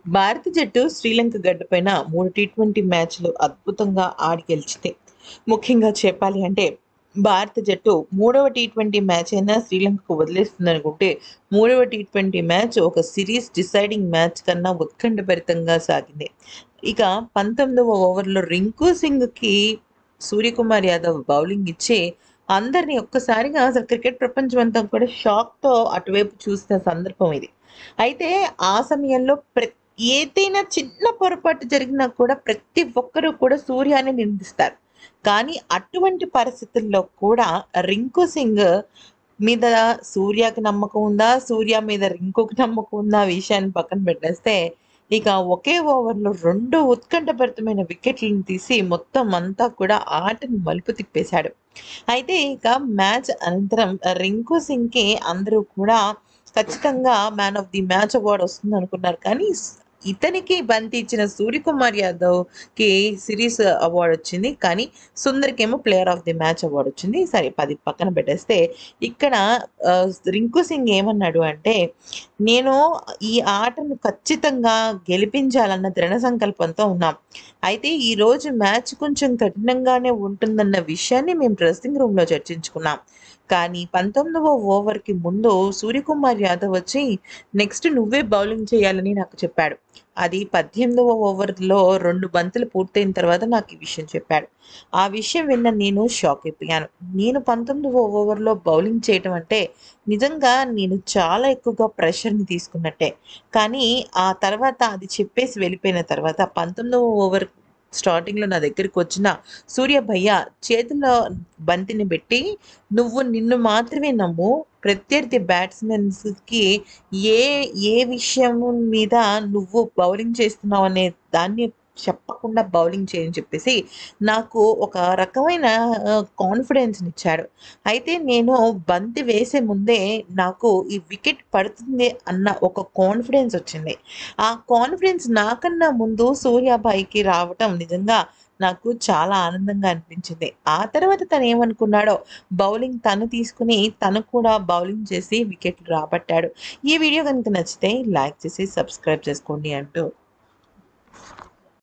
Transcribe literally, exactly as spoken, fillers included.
భారత జట్టు శ్రీలంక గడ్డపైన మూడు టీ ట్వంటీ మ్యాచ్‌లు అద్భుతంగా ఆడి గెలిచింది. ముఖ్యంగా చెప్పాలి అంటే భారత జట్టు మూడవ టీ ట్వంటీ మ్యాచ్ అయినా శ్రీలంకకు వదిలేస్తుందనుకుంటే, మూడవ టీ ట్వంటీ మ్యాచ్ ఒక సీరీస్ డిసైడింగ్ మ్యాచ్ కన్నా ఉత్కంఠభరితంగా సాగింది. ఇక పంతొమ్మిదవ ఓవర్‌లో రింకు సింగ్‌కి సూర్యకుమార్ యాదవ్ బౌలింగ్ ఇచ్చి అందరిని ఒక్కసారిగా అసలు క్రికెట్ ప్రపంచం అంతా కూడా షాక్‌తో అటువైపు చూసిన సందర్భం ఇది. అయితే ఆ సమయంలో ప్ర ఏదైనా చిన్న పొరపాటు జరిగినా కూడా ప్రతి ఒక్కరు కూడా సూర్యాని నిందిస్తారు. కానీ అటువంటి పరిస్థితుల్లో కూడా రింకు సింగ్ మీద సూర్యకి నమ్మకం ఉందా? సూర్య మీద రింకుకి నమ్మకం ఉందా? ఆ విషయాన్ని పక్కన పెట్టేస్తే, ఇక ఒకే ఓవర్‌లో రెండు ఉత్కంఠభరితమైన వికెట్‌లను తీసి మొత్తం అంతా కూడా ఆటని మలుపు తిప్పేశాడు. అయితే ఇక మ్యాచ్ అనంతరం రింకు సింగ్‌కి అందరూ కూడా ఖచ్చితంగా man of the match award వస్తుందనుకున్నారు. కానీ స్ ఇతనికి బంతి ఇచ్చిన సూర్యకుమార్ యాదవ్‌కి సిరీస్ అవార్డ్ వచ్చింది. కానీ సుందర్‌కేమో player of the match award వచ్చింది. సరే అది పక్కన పెట్టేస్తే ఇక్కడ ఆహ్, రింకు సింగ్ ఏమన్నాడు అంటే, "నేను ఈ ఆటను ఖచ్చితంగా గెలిపించాలన్న దృఢ సంకల్పంతో ఉన్నాం. అయితే ఈరోజు మ్యాచ్ కొంచెం కఠినంగానే ఉంటుందన్న విషయాన్ని మేము డ్రెస్సింగ్ రూమ్‌లో చర్చించుకున్నాం. కానీ పంతొమ్మిదవ ఓవర్‌కి ముందు సూర్యకుమార్ యాదవ్ వచ్చి నెక్స్ట్ నువ్వే బౌలింగ్ చేయాలని నాకు చెప్పాడు. అది పద్దెనిమిదవ ఓవర్‌లో రెండు బంతులు పూర్తయిన తర్వాత నాకు ఈ విషయం చెప్పాడు. ఆ విషయం విన్న నేను షాక్ అయిపోయాను. నేను పంతొమ్మిదవ ఓవర్‌లో బౌలింగ్ చేయటం అంటే నిజంగా నేను చాలా ఎక్కువగా ప్రెషర్‌ని తీసుకున్నట్టే. కానీ ఆ తర్వాత అది చెప్పేసి వెళ్ళిపోయిన తర్వాత పంతొమ్మిదవ ఓవర్ స్టార్టింగ్‌లో నా దగ్గరికొచ్చిన సూర్య భయ్య చేతిలో బంతిని బెట్టి, "నువ్వు నిన్ను మాత్రమే నమ్ము. ప్రత్యర్థి బ్యాట్స్‌మెన్స్‌కి ఏ ఏ విషయము మీద నువ్వు బౌలింగ్ చేస్తున్నావనే దాన్ని చెప్పకుండా బౌలింగ్ చెయి" అని చెప్పేసి నాకు ఒక రకమైన ఆహ్, కాన్ఫిడెన్స్‌నిచ్చాడు. అయితే నేను బంతి వేసే ముందే నాకు ఈ వికెట్ పడుతుంది అన్న ఒక కాన్ఫిడెన్స్ వచ్చింది. ఆ కాన్ఫిడెన్స్ నాకన్నా ముందు సూర్యాబాయికి రావటం నిజంగా నాకు చాలా ఆనందంగా అనిపించింది. ఆ తర్వాత తనేమనుకున్నాడో బౌలింగ్ తను తీసుకొని తను కూడా బౌలింగ్ చేసి వికెట్లు రాబట్టాడు. ఈ వీడియో గనుక నచ్చితే లైక్ చేసి సబ్స్క్రైబ్ చేసుకోండి అంటూ